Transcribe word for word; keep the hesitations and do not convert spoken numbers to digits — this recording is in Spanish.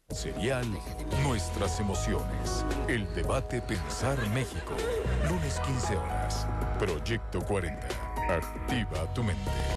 Serial Nuestras Emociones. El debate Pensar México. Lunes quince horas. Proyecto cuarenta. Activa tu mente.